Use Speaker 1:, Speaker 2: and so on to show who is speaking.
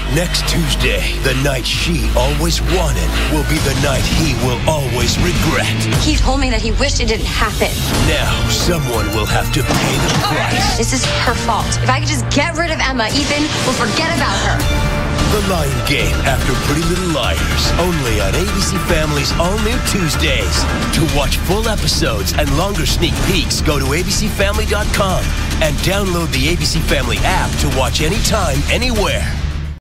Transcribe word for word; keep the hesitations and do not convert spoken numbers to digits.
Speaker 1: Next Tuesday, the night she always wanted will be the night he will always regret.
Speaker 2: He told me that he wished it didn't happen.
Speaker 1: Now, someone will have to pay the price.
Speaker 2: This is her fault. If I could just get rid of Emma, Ethan will forget about her.
Speaker 1: The Lion Game after Pretty Little Liars. Only on A B C Family's all-new Tuesdays. To watch full episodes and longer sneak peeks, go to A B C family dot com and download the A B C Family app to watch anytime, anywhere.